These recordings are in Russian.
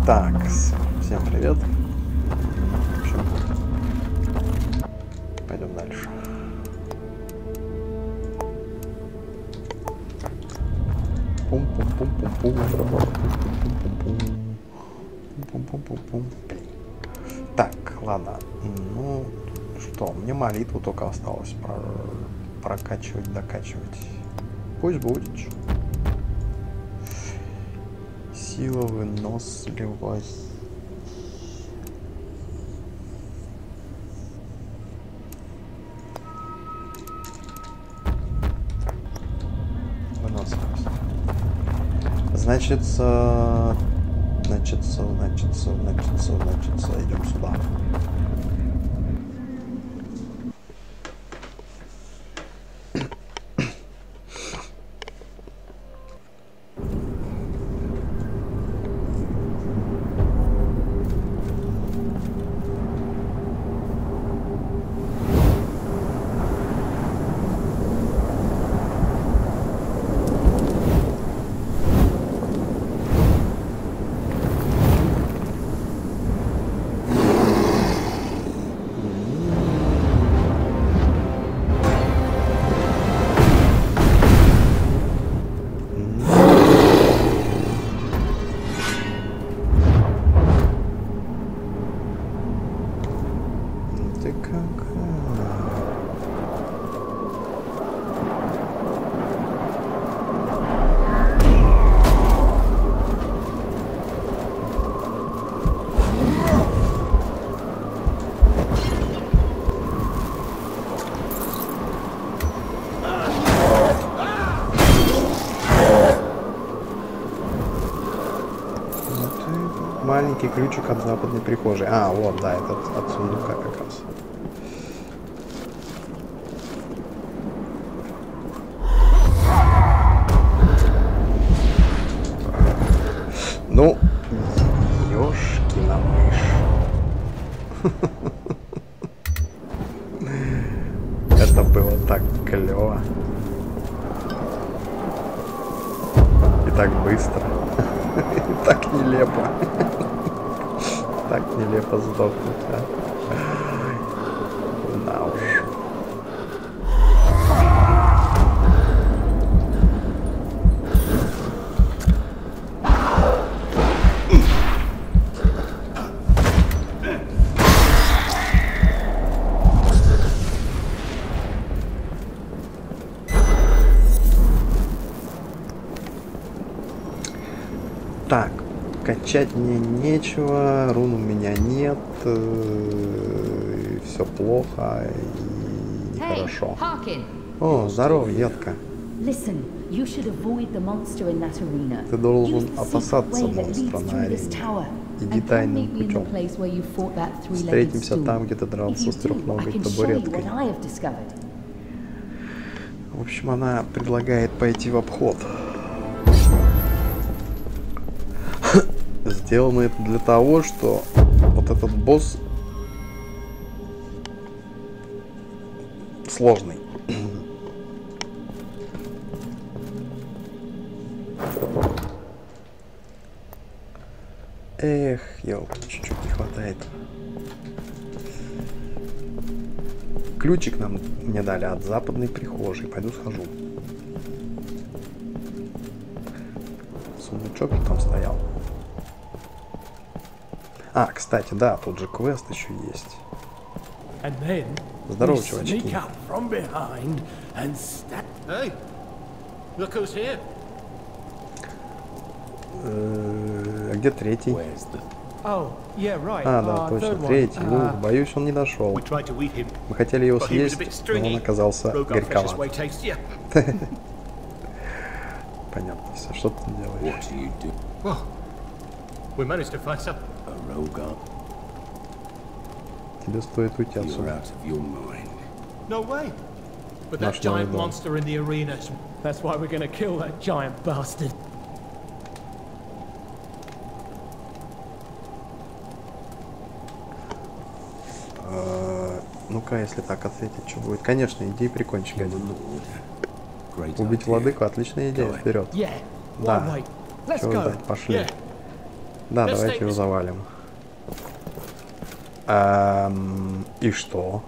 Так, всем привет. В общем, пойдем дальше. Так, ладно. Ну что, мне молитву только осталось прокачивать, докачивать. Пусть будет. Сила, выносливость. Выносливость. Значит, идем сюда. Маленький ключик от западной прихожей. А, вот, да, этот от сундука как раз. Ну, ёшкина мышь. Это было так клево. И так быстро. И так нелепо. Так нелепо сдохнуть, а. На уж. Так, качать мне нечего, рун у меня нет, все плохо и нехорошо. О, здорово, детка. Ты должен опасаться монстра на арене. Иди тайным путем. Встретимся там, где ты дрался с трехногой табуреткой. В общем, она предлагает пойти в обход. Сделано это для того, что вот этот босс сложный. Эх, ёлка, чуть-чуть не хватает. Ключик мне дали от западной прихожей. Пойду схожу. Сундучок там стоял. А, кстати, да, тут же квест еще есть. Здорово, чувачки. А где третий? А, да, точно, третий. Ну, боюсь, он не дошел. Мы хотели его съесть, но он оказался горьковат. Понятно все. Что ты делаешь? Тебе стоит уйти отсюда. Наш новый дом. Ну-ка, если так ответить, что будет? Конечно, иди и прикончи гадину. Убить владыку — отличная идея. Вперед. Да. Чего ждать? Пошли. Да, давайте его завалим. И что?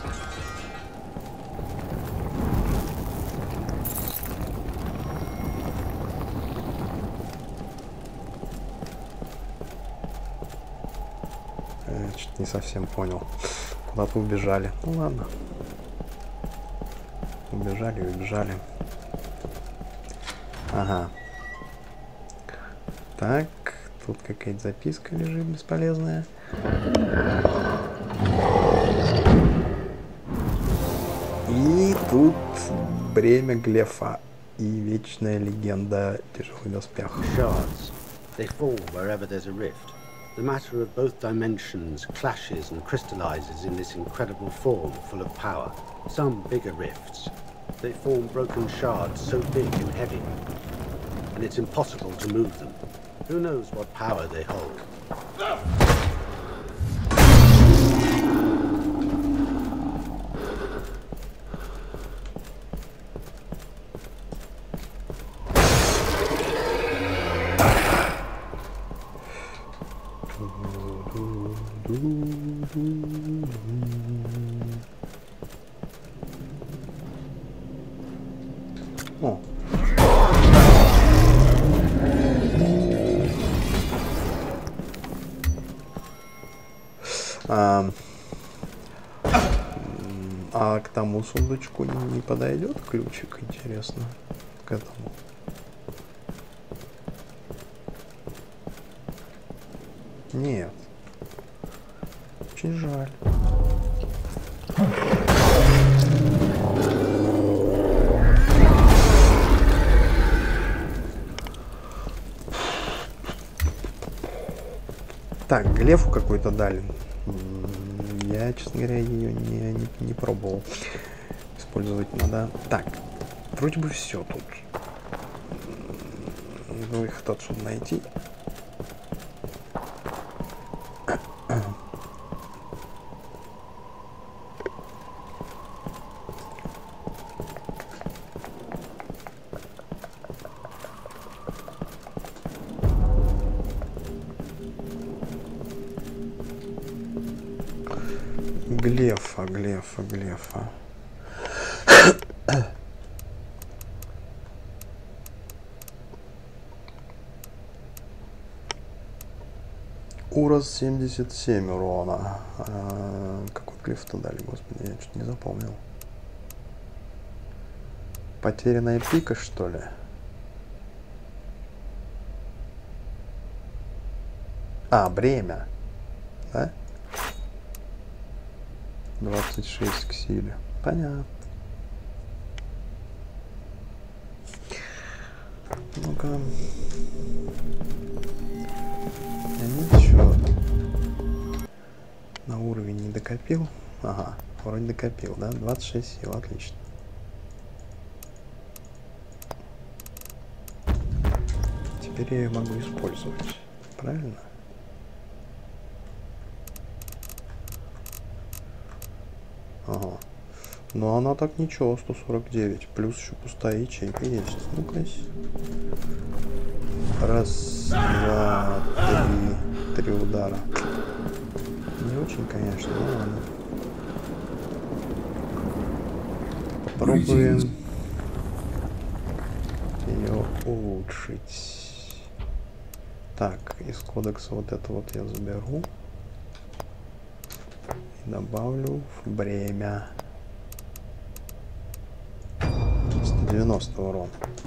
Я что-то не совсем понял. Куда-то убежали. Ну ладно. Убежали и убежали. Ага. Так, тут какая-то записка лежит бесполезная. И тут бремя Глефа и вечная легенда тяжелый доспех. They fall wherever there's a rift. The matter of both dimensions clashes and crystallizes in this incredible form full of power. Some bigger rifts. They form broken shards so big and heavy, and it's impossible to move them. Who knows what power they hold? А к тому сундучку не подойдет ключик, интересно, к этому? Нет. Очень жаль. Так, Глефу какой-то дали. Я, честно говоря, ее не пробовал. Использовать надо. Так, вроде бы все тут. Ну, их отсюда найти. Глефа. Урос 77 урона. Какой глеф-то дали, господи, я чуть не запомнил. Потерянная пика, что ли? Бремя. Да? 26 к силе. Понятно. Ну-ка. Я ничего. На уровень не докопил. Ага, вроде докопил, да? 26 сил, отлично. Теперь я ее могу использовать. Правильно? Ага. Но она так ничего, 149. Плюс еще пустая ячейка есть. Ну-ка. Раз, два, три удара. Не очень, конечно, но ладно. Попробуем ее улучшить. Так, из кодекса вот это вот я заберу. Добавлю в бремя. 190 урон.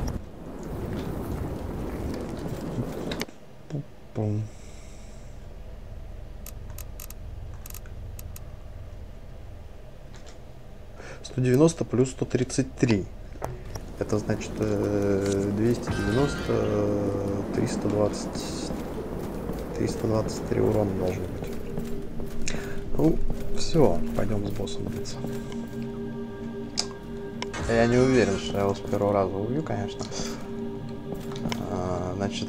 Пум. $190 плюс 133. Это значит 290, 320, 323 урона должно быть. Ну, все, пойдем с боссом биться. Я не уверен, что я его с первого раза убью, конечно. Значит,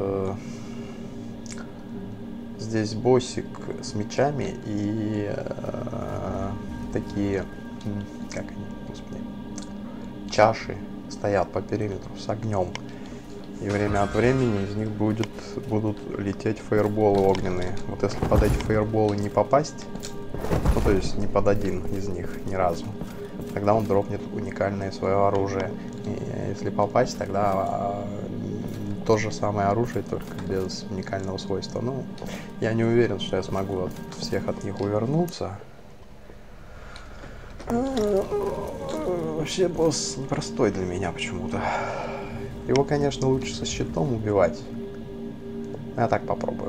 здесь боссик с мечами и такие, как они, господи, чаши стоят по периметру с огнем. И время от времени из них будут лететь фаерболы огненные. Вот если под эти фаерболы не попасть, ну то есть не под один из них ни разу, тогда он дропнет уникальное свое оружие. И если попасть, тогда то же самое оружие, только без уникального свойства. Ну, я не уверен, что я смогу от всех от них увернуться. Вообще босс непростой для меня почему-то. Его, конечно, лучше со щитом убивать. Я так попробую.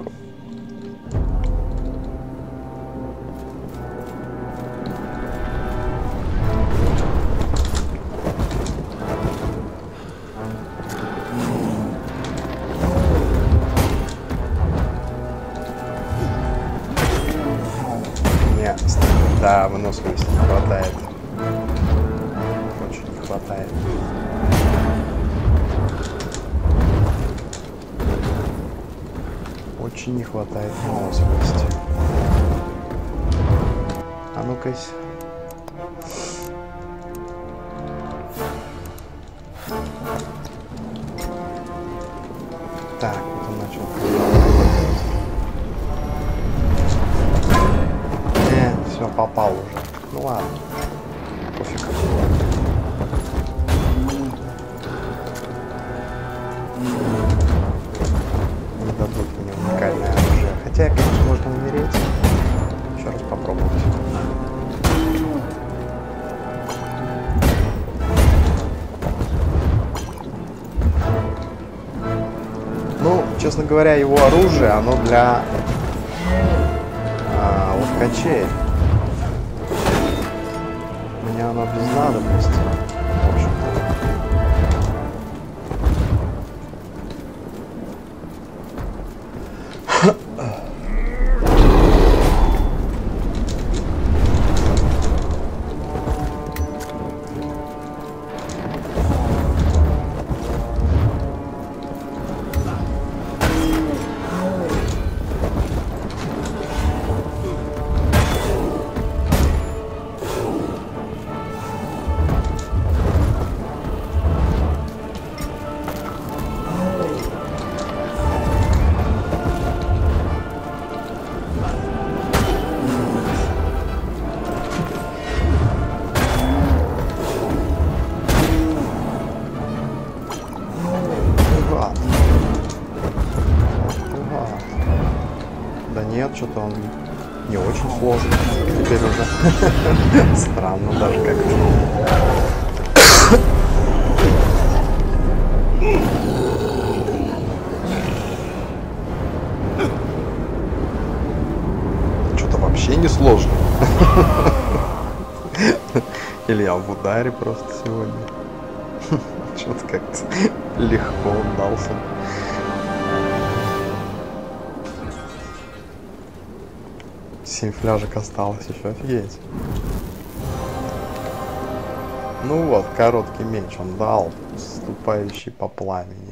Нет, да, выносливости не хватает. Очень не хватает. Очень не хватает выносливости. А ну-ка. Так, вот он начал. Все, попал уже. Ну ладно. Пофиг. Не дадут мне уникальное оружие. Хотя, конечно, можно умереть. Еще раз попробовать. Ну, честно говоря, его оружие, оно для ловкачей. Мне оно без надобности. В общем-то. Что-то он не очень сложный теперь уже. Странно даже как-то. Что-то вообще не сложно. Или я в ударе просто сегодня. Что-то как-то легко он дался. 7 фляжек осталось еще, офигеть. Ну вот, короткий меч он дал, ступающий по пламени.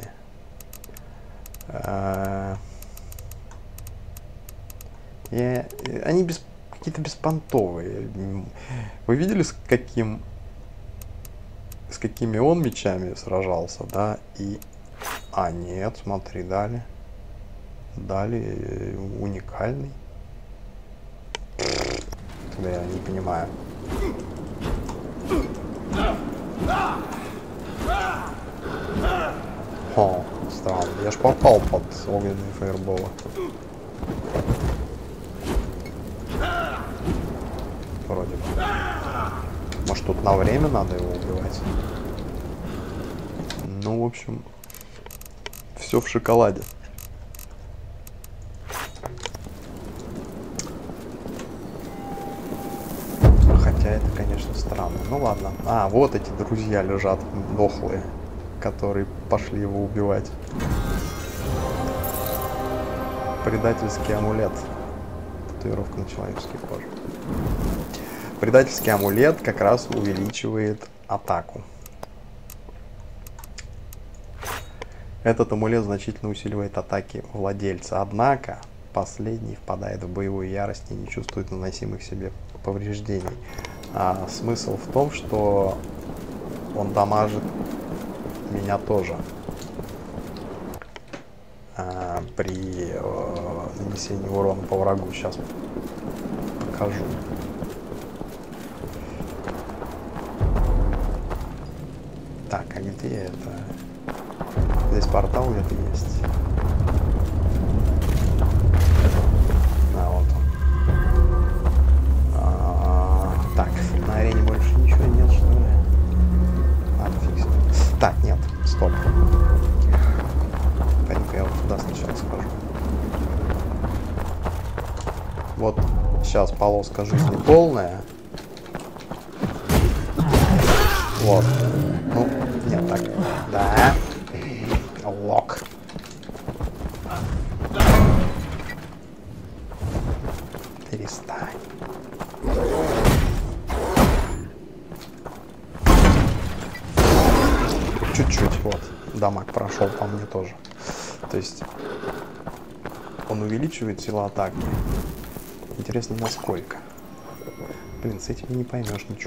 Они какие-то беспонтовые. Вы видели, с какими он мечами сражался, да? И... А, нет, смотри, дали уникальный. Тогда я не понимаю. О, странно. Я ж попал под огненные фаерболы. Вроде бы. Может, тут на время надо его убивать? Ну, в общем, все в шоколаде. Это, конечно, странно. Ну ладно. А, вот эти друзья лежат, дохлые, которые пошли его убивать. Предательский амулет. Татуировка на человеческой коже. Предательский амулет как раз увеличивает атаку. Этот амулет значительно усиливает атаки владельца. Однако последний впадает в боевую ярость и не чувствует наносимых себе повреждений. А смысл в том, что он дамажит меня тоже. при нанесении урона по врагу. Сейчас покажу. Так, а где это? Здесь портал где-то есть. Вот он. Так, на арене больше ничего нет, что ли? Ладно, фиг с ним. Так, нет, стоп. Пойду-ка я вот туда сначала схожу. Вот сейчас полоска жизни полная. Вот. Ну, нет, так. Да. Лок. Перестань. Чуть-чуть, вот. Дамаг прошел по мне тоже. То есть он увеличивает силу атаки. Интересно, насколько. Блин, с этим не поймешь ничего.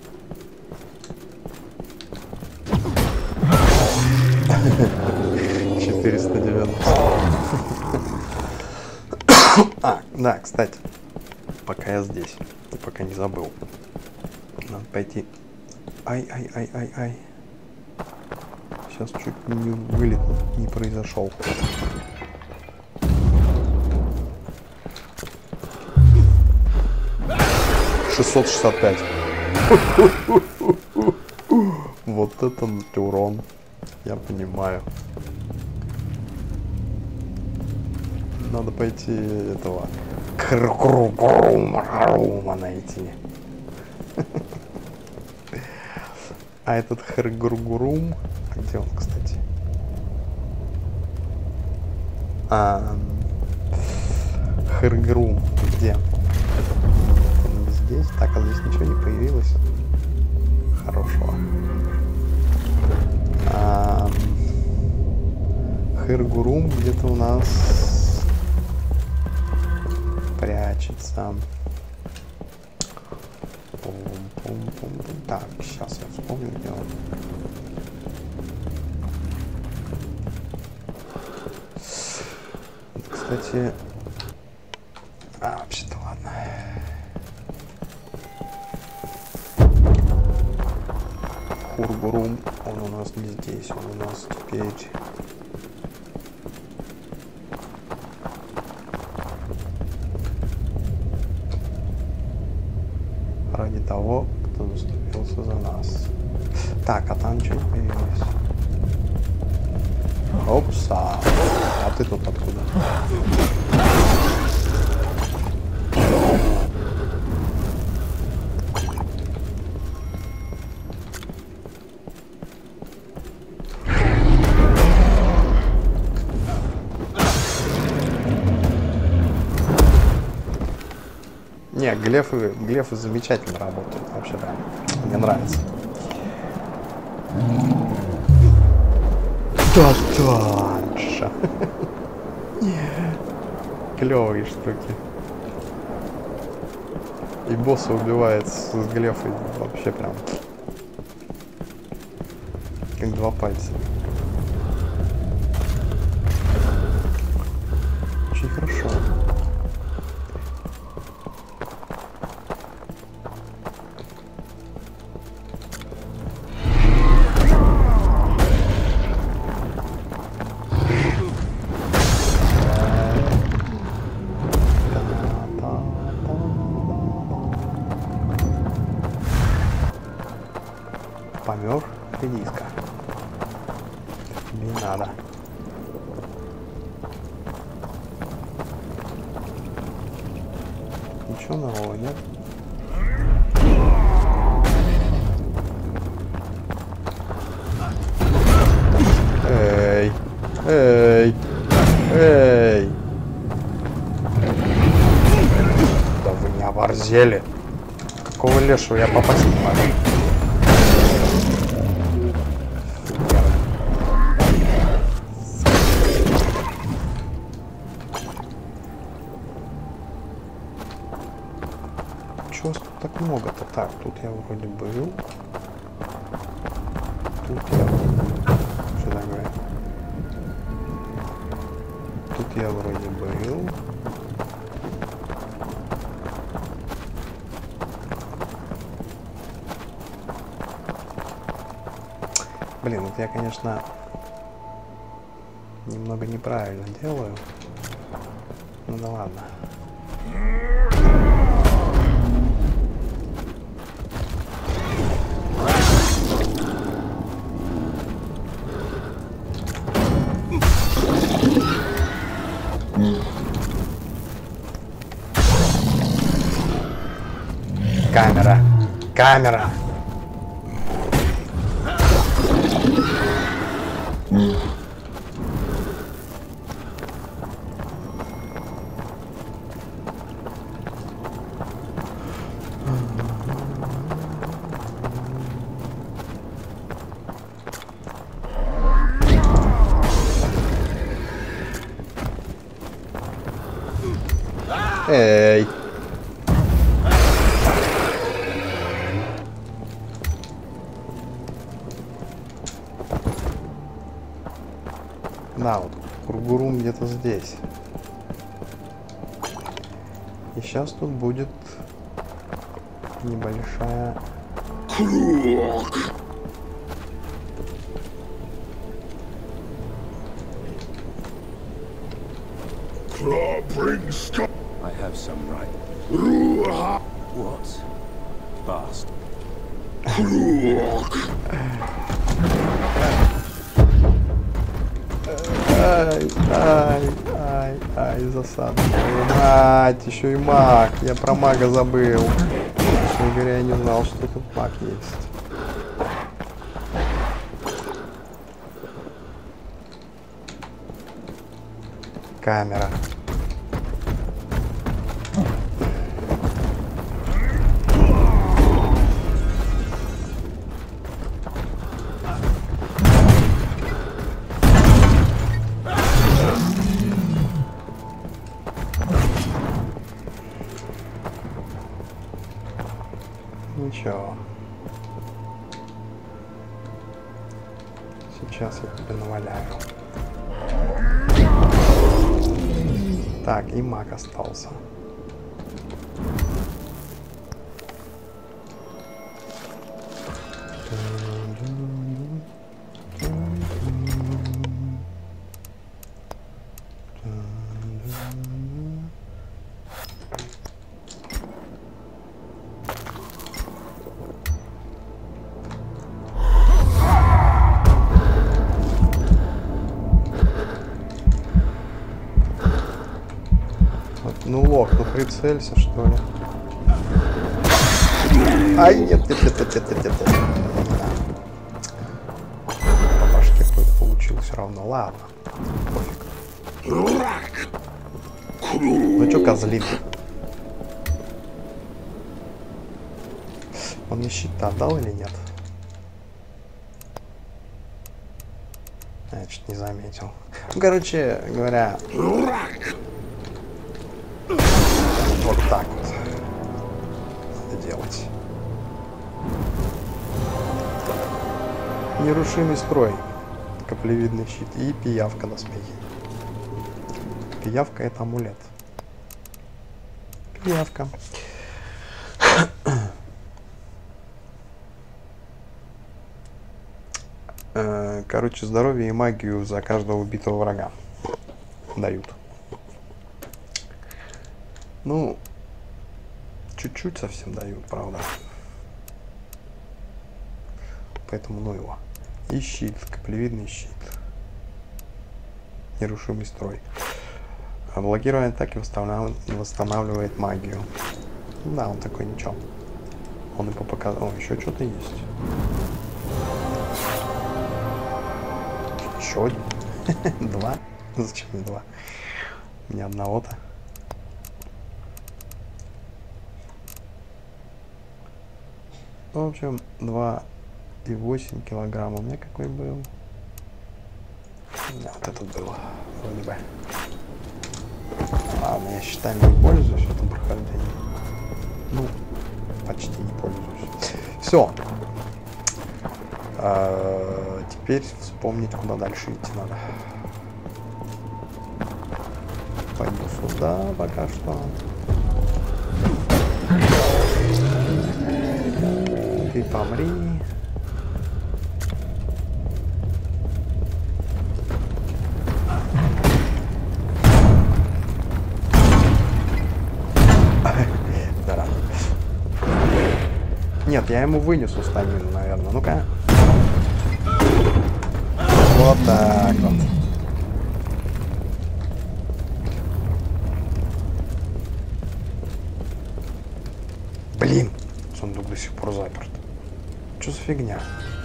Да, кстати, пока я здесь, пока не забыл, надо пойти. Ай. Сейчас чуть не вылет не произошел. $665. Вот это урон. Я понимаю. Надо пойти этого Хргурума найти. А этот Хргургурум, где он, кстати? Хргурум, где? Он здесь. Так, а здесь ничего не появилось хорошего. Хргурум где-то у нас прячется. Так, сейчас я вспомню, где он. Кстати, вообще-то ладно. Хургурум, он у нас не здесь, он у нас теперь. Ради того, кто заступился за нас. Так, а там что-нибудь появилось? Опса! А ты тут откуда? Не, глефы замечательно работают. Вообще прям. Мне нравится. Татанша. Клевые штуки. И босса убивает с глефой. Вообще прям. Как два пальца. Очень хорошо. Помер редиска. Не надо. Ничего нового нет. Эй! Да вы не оборзели. Какого лешего я попасть не могу? Чего так много-то? Так, тут я вроде был. Тут я... Что такое? Тут я вроде был. Блин, вот я, конечно, немного неправильно делаю. Ну да ладно. Камера. Камера. Эй. Да, вот Кургурум где-то здесь. И сейчас тут будет небольшая... I have some right. What? Bastard. Ай, засада. Мать, еще и маг. Я про мага забыл. Честно говоря, я не знал, что тут маг есть. Камера. Ничего. Сейчас я тебе наваляю. Так, и маг остался. Ну лох, ну прицелься, что ли. Ай, нет. По башке получил все равно. Ладно. Пофиг. Ну чё, козлин? Он мне щит-то отдал или нет? Я чуть не заметил. Ну, короче говоря... Вот так вот надо делать. Нерушимый строй, каплевидный щит и пиявка на смехе. Пиявка — это амулет. Пиявка. Короче, здоровье и магию за каждого убитого врага дают. Ну, чуть-чуть совсем дают, правда. Поэтому ну его. И щит, каплевидный щит. Нерушимый строй. Блокирование атаки восстанавливает магию. Да, он такой ничего. Он и показал. О, еще что-то есть. Еще один. Два. Зачем мне два? У меня одного-то. В общем, 2,8 килограмм. У меня какой был? Да, вот этот был. Вроде бы. Ладно, я щитами не пользуюсь в этом прохождении. Ну, почти не пользуюсь. Все. Теперь вспомнить, куда дальше идти надо. сюда пока что. Ты помри. Да. Нет, я ему вынесу стамину, наверное. Ну-ка. Вот так вот. Блин, сундук до сих пор заперт. Что за фигня?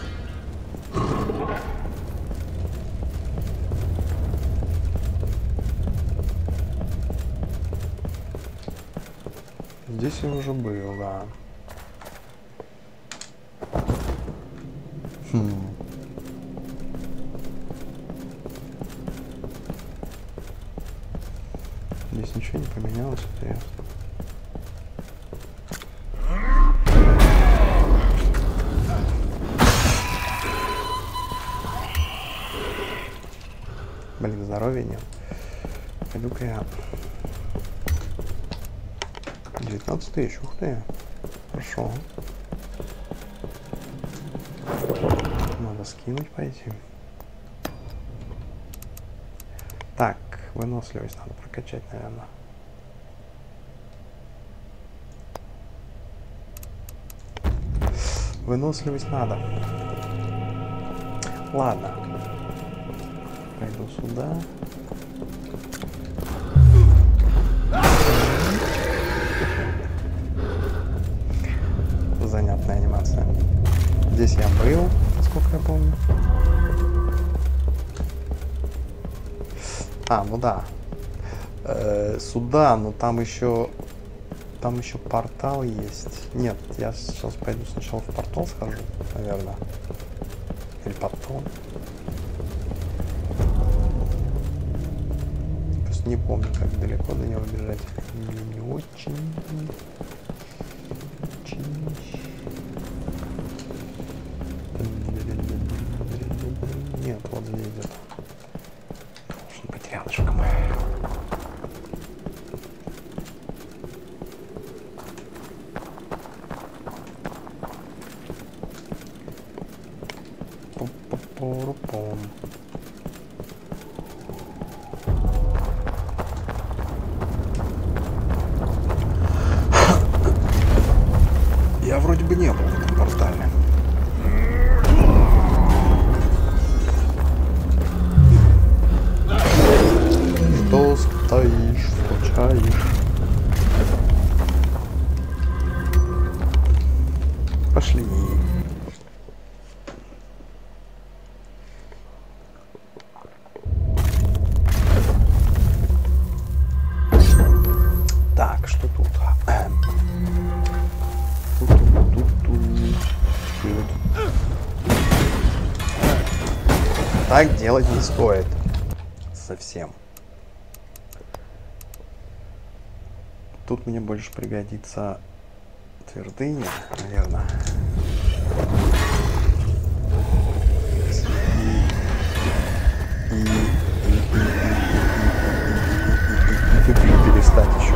Здесь я уже был, да. Здесь ничего не поменялось, интересно. Блин, здоровья нет. Пойду-ка я... 19 тысяч, ух ты. Хорошо. Надо скинуть пойти. Так, выносливость надо прокачать, наверное. Выносливость надо. Ладно. Пойду сюда. Занятная анимация. Здесь я был, насколько я помню. А, ну да. Сюда, но там еще портал есть. Нет, я сейчас пойду сначала в портал схожу, наверное. Или потом. Просто не помню, как далеко до него бежать. Не очень. Нет, вот здесь где-то. Должен быть рядышком. Пу-пу-пу-ру-пум. Я вроде бы не был в этом портале. Что стоишь, скучаешь? Пошли. Так, что тут? Так делать не стоит. Совсем. Тут мне больше пригодится твердыня, наверное. И перестать еще.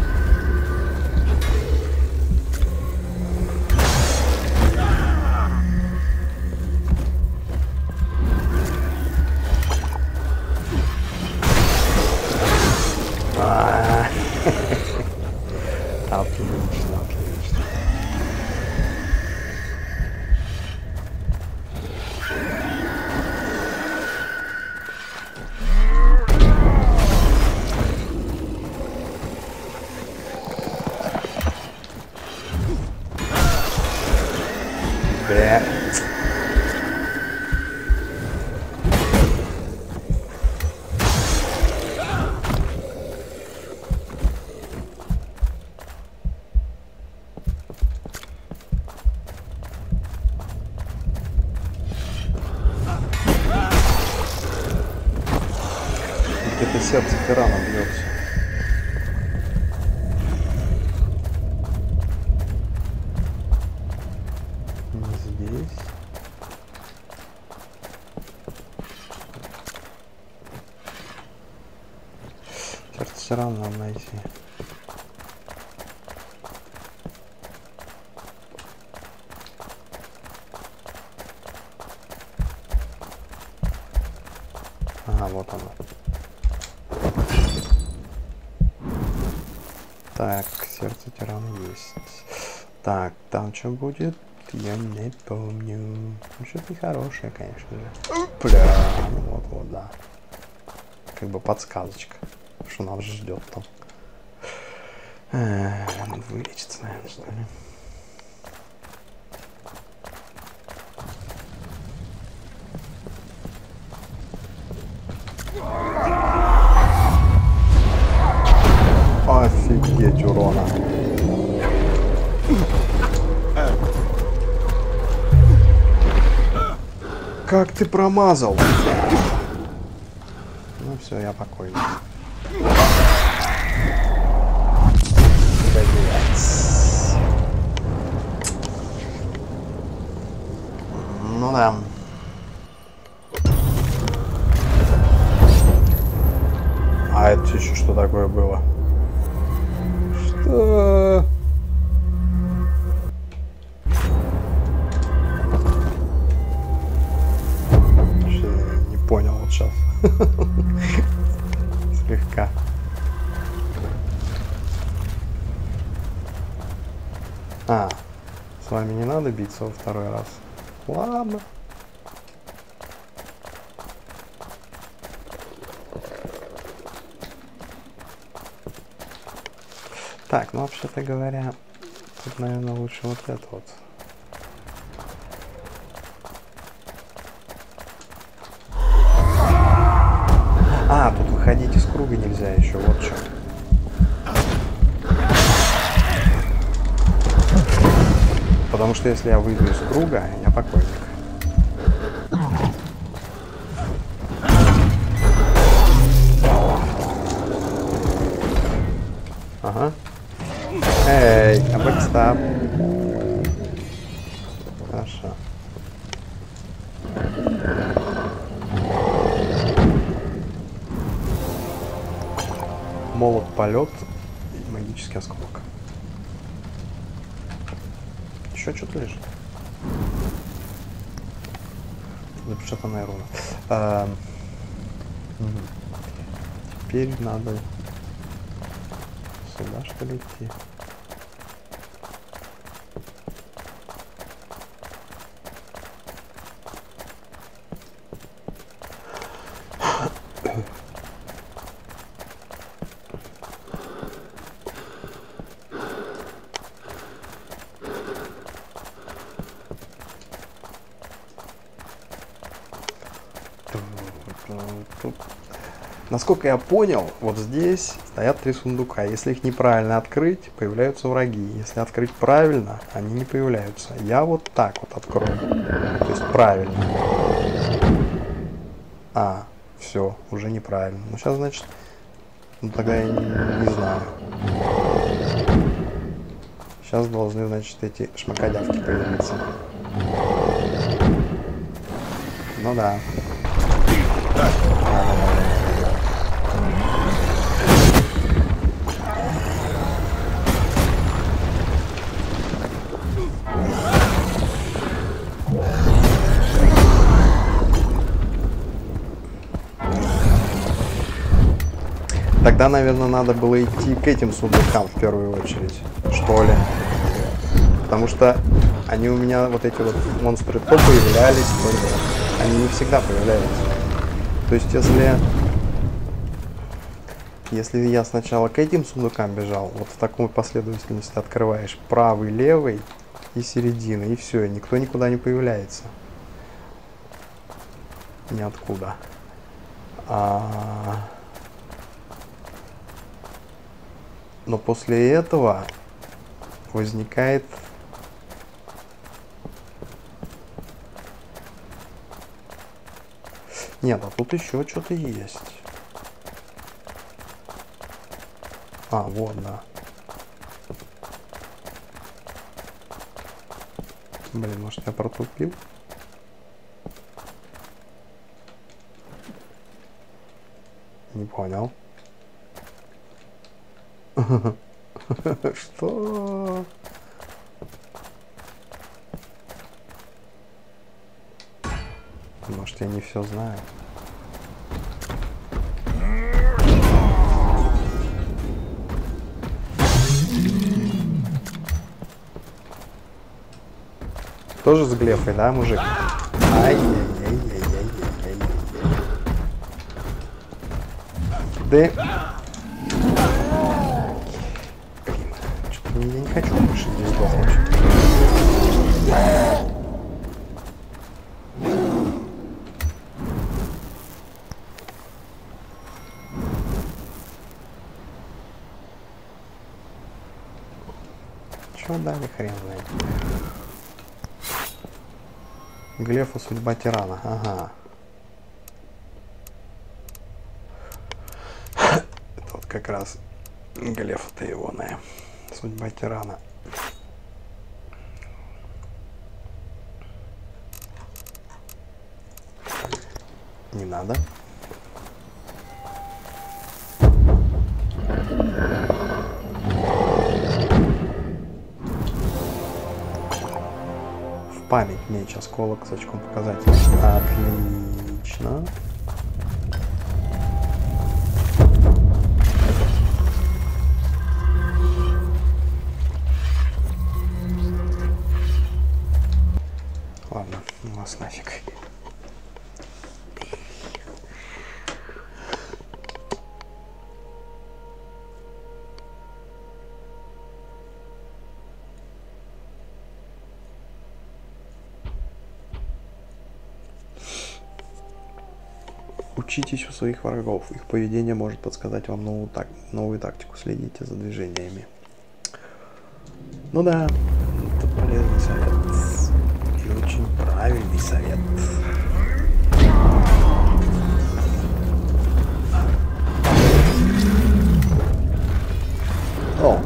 Отлично, отлично. Бля. Это сердце тирана бьется. Не здесь. Сердце все равно надо найти. Ага, вот оно. Так, сердце тирана есть. Так, там что будет? Я не помню. Ну, что-то нехорошее, конечно же. Бля, ну вот, да. Как бы подсказочка, что нас ждет там. Надо вылечиться, наверное, что ли. Офигеть урона. Как ты промазал? Ну все, я покойный. Блять. Ну да. А это еще что такое было? Что? Не понял вот сейчас. Слегка. А, с вами не надо биться во второй раз. Ладно. Так, ну вообще-то говоря, тут, наверное, лучше вот это вот. А, тут выходить из круга нельзя еще, вот что. Потому что если я выйду из круга, я покойник. Ага. Эй, а бэкстап. Хорошо. Молот, полет и магический осколок. Еще что-то лежит. Запечатанная руна. Теперь надо сюда, что ли, идти? Насколько я понял, вот здесь стоят 3 сундука. Если их неправильно открыть, появляются враги. Если открыть правильно, они не появляются. Я вот так вот открою. То есть правильно. А, все, уже неправильно. Ну сейчас, значит, ну тогда я не знаю. Сейчас должны, значит, эти шмакодявки появиться. Ну да. Тогда, наверное, надо было идти к этим сундукам в первую очередь, что ли. Потому что они у меня, вот эти вот монстры, то появлялись, то нет. Они не всегда появляются. То есть, если я сначала к этим сундукам бежал, вот в такой последовательности открываешь правый, левый и середина, и все, никто никуда не появляется. Ниоткуда. Но после этого возникает... Нет, а тут еще что-то есть. А, вот, да. Блин, может я протупил? Не понял. Что? Может, я не все знаю. Тоже с глефой, да, мужик? Ай-яй-яй-яй-яй-яй-яй. Да. Что-то я не хочу больше здесь сдохнуть. Чё дали, хрен знает. Глефа судьба тирана, ага. Это вот как раз Глефа-то его, судьба тирана. Не надо. В память меч, осколок с очком показателя. Отлично. Ладно, у нас нафиг. Учитесь у своих врагов. Их поведение может подсказать вам новую тактику. Следите за движениями. Ну да, это полезный совет. И очень правильный совет. О!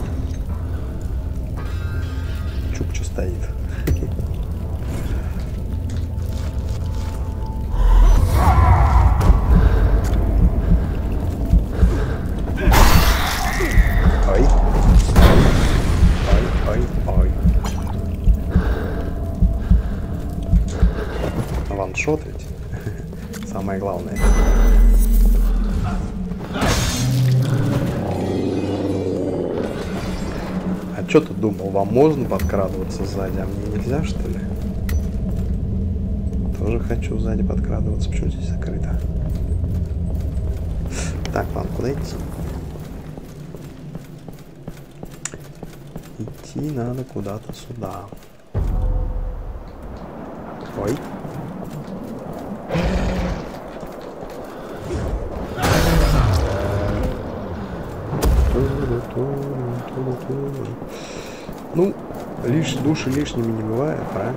Чукча стоит. Ваншот ведь. Самое главное. А что ты думал, вам можно подкрадываться сзади, а мне нельзя, что ли? Тоже хочу сзади подкрадываться. Почему здесь закрыто? Так, ладно, куда идти? Идти надо куда-то сюда. Ой. Ну, души лишними не бывает, правильно?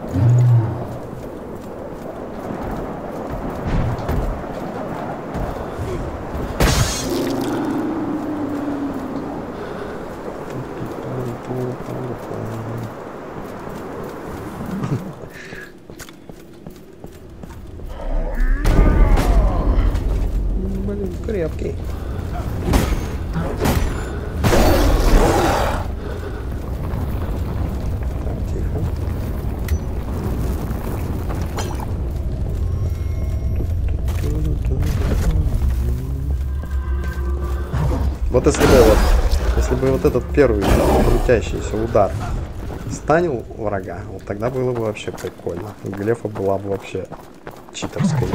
Блин, крепкий. Вот если бы вот этот первый крутящийся удар станил врага, вот тогда было бы вообще прикольно. Глефа была бы вообще читерской.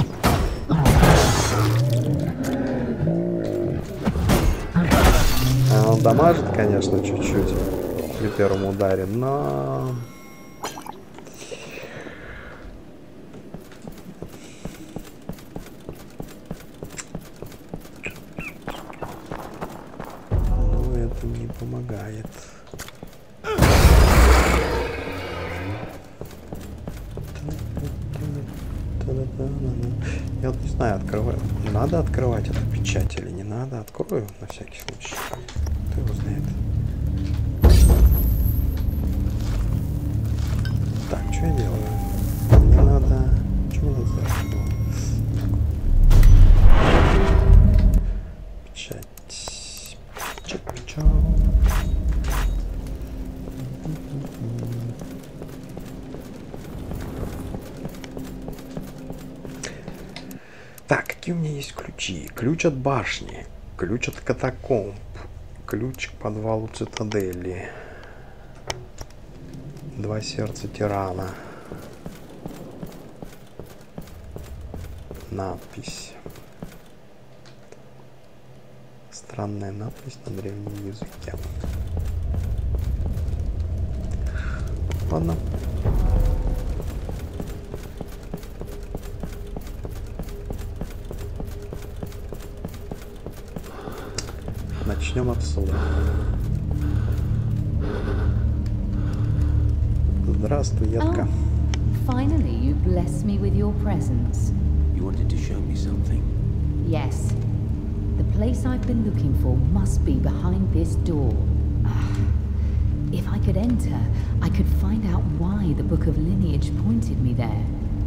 Он дамажит, конечно, чуть-чуть при первом ударе, но... не помогает. Я вот не знаю, открываю. Надо открывать эту печать или не надо? Открою на всякий случай. Кто его знает. Так, что я делаю? Мне надо... Что мне надо сделать? Печать. Печать. Какие у меня есть ключи? Ключ от башни, ключ от катакомб, ключ к подвалу цитадели, 2 сердца тирана, надпись. Странная надпись на древнем языке. Ладно. Начнем отсюда. Здравствуй, Едка. Finally, you bless me with your presence. You wanted to show me something? Yes. The place I've been looking for must be behind this door. If I could enter, I could find out why the Book of Lineage pointed me there.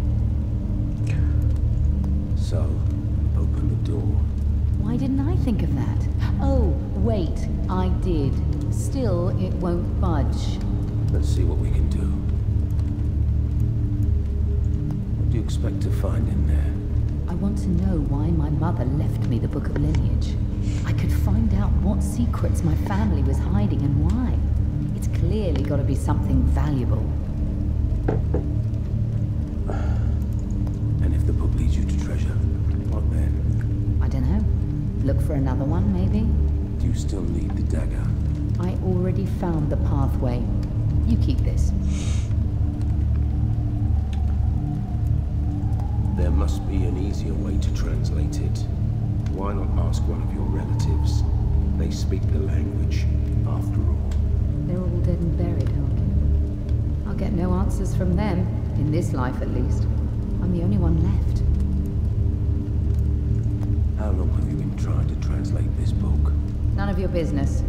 So, open the door. Why didn't I think of that? Oh, wait, I did. Still, it won't budge. Let's see what we can do. What do you expect to find in there? I want to know why my mother left me the Book of Lineage. I could find out what secrets my family was hiding and why. It's clearly got to be something valuable. And if the book leads you to treasure, what then? I don't know. Look for another one, maybe? Do you still need the dagger? I already found the pathway. You keep this. There must be an easier way to translate it. Why not ask one of your relatives? They speak the language, after all. They're all dead and buried, Hulk. I'll get no answers from them, in this life at least. I'm the only one left. How long have you been trying to translate this book? None of your business.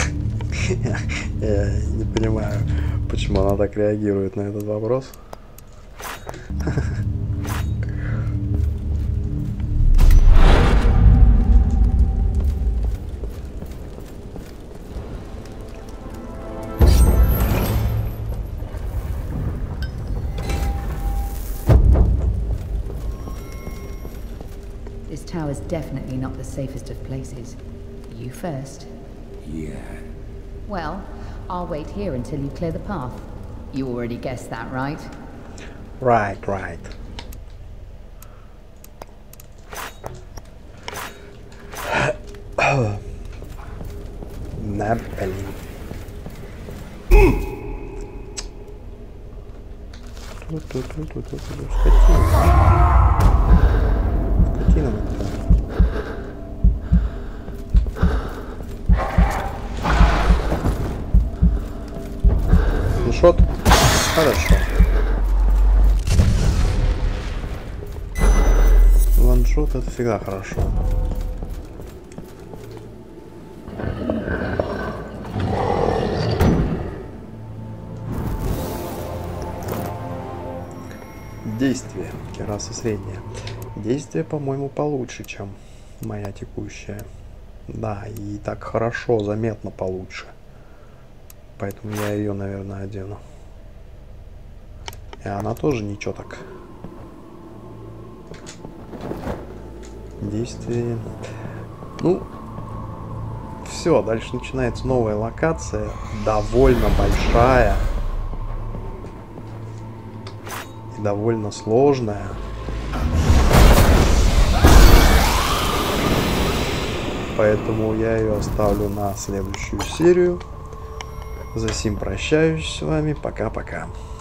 Я не понимаю, почему она так реагирует на этот вопрос. This tower's definitely not the safest of places. You first. Yeah. Well, I'll wait here until you clear the path. You already guessed that, right? Right. На, блин. Скотина мы-то. Шот? Хорошо. Ваншот это всегда хорошо. Действие. Кераса средняя. Действие, по-моему, получше, чем моя текущая. Да, и так хорошо, заметно получше. Поэтому я ее, наверное, одену. И она тоже ничего так. Действие. Ну, все, дальше начинается новая локация. Довольно большая. И довольно сложная. Поэтому я ее оставлю на следующую серию. Засим прощаюсь с вами. Пока-пока.